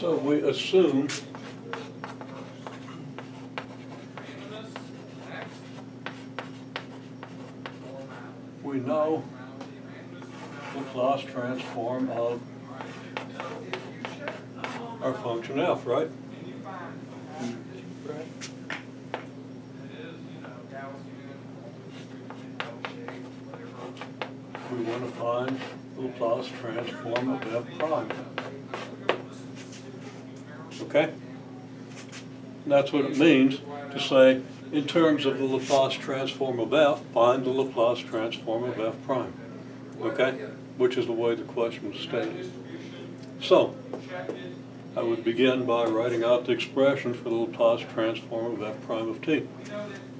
So we assume we know the Laplace transform of our function f, right? We want to find the Laplace transform of f prime. Okay? And that's what it means to say, in terms of the Laplace transform of f, find the Laplace transform of f prime. Okay? Which is the way the question was stated. So, I would begin by writing out the expression for the Laplace transform of f prime of t.